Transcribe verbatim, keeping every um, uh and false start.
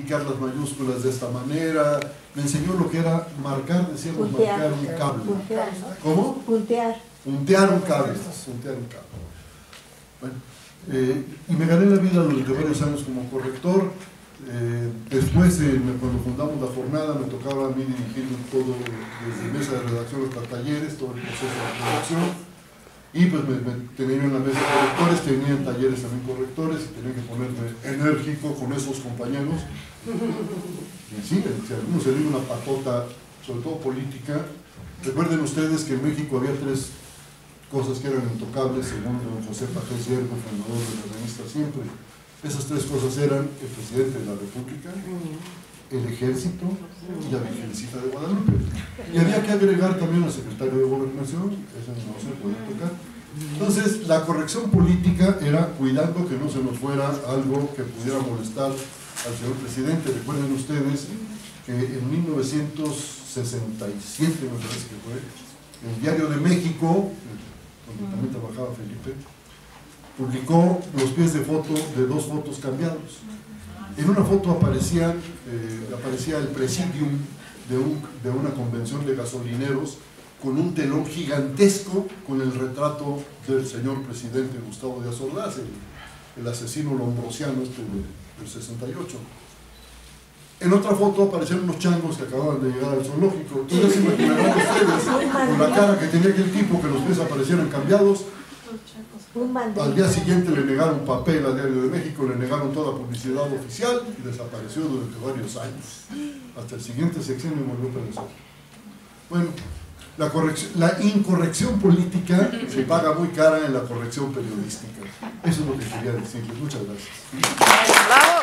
ubicar las mayúsculas de esta manera, me enseñó lo que era marcar, decíamos puntear, marcar un cable. Puntear. ¿Cómo? Puntear. Puntear un cable, puntear un cable. Bueno, eh, y me gané la vida durante varios años como corrector. Eh, después, eh, cuando fundamos la jornada, me tocaba a mí dirigir todo, desde mesa de redacción hasta talleres, todo el proceso de redacción. Y pues me, me tenía en la mesa de correctores, tenía en talleres también correctores, y tenía que ponerme enérgico con esos compañeros. Y sí, si a alguno se le dio una patota, sobre todo política. Recuerden ustedes que en México había tres cosas que eran intocables, según don José Pajés Hierro, fundador de la revista Siempre. Esas tres cosas eran el presidente de la República, el ejército y la Virgencita de Guadalupe. Y había que agregar también al secretario de Gobernación, eso no se podía tocar. Entonces, la corrección política era cuidando que no se nos fuera algo que pudiera molestar al señor presidente. Recuerden ustedes que en mil novecientos sesenta y siete, me parece que fue, el Diario de México, donde también trabajaba Felipe, publicó los pies de foto de dos fotos cambiados. En una foto aparecía, eh, aparecía el presidium de, un, de una convención de gasolineros con un telón gigantesco con el retrato del señor presidente Gustavo Díaz Ordaz, el, el asesino lombrosiano este de, del sesenta y ocho. En otra foto aparecían unos changos que acababan de llegar al zoológico. Entonces se imaginarán ustedes, con la cara que tenía aquel tipo, que los pies aparecieran cambiados. Al día siguiente le negaron papel al Diario de México, le negaron toda publicidad oficial y desapareció durante varios años. Hasta el siguiente sexenio volvió a aparecer. Bueno, la, corrección, la incorrección política se paga muy cara en la corrección periodística. Eso es lo que quería decirles. Muchas gracias.